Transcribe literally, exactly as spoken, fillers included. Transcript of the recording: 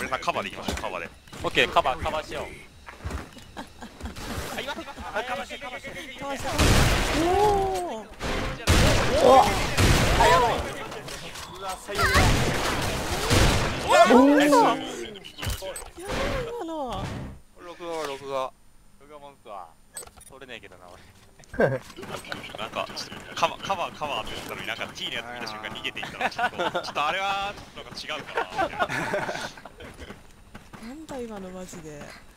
俺さんカバーでいきましょう、カバーで。 オッケー、カバーカバーしよう。 あ、今、今、あ、カバーして、カバーして。 かわいそう。おお。 おあ、やばい。うわ、最悪だ。 おお。 ナイス。 やばい今のは。 録画は録画。録画モンスター。取れねえけどな、俺。 なんか、ちょっとカバー、カバー、カバーって言ったのに、なんか T のやつ見た瞬間逃げていったら、ちょっと、ちょっとあれは、なんか違うかな、みたいな。 なんだ今のマジで。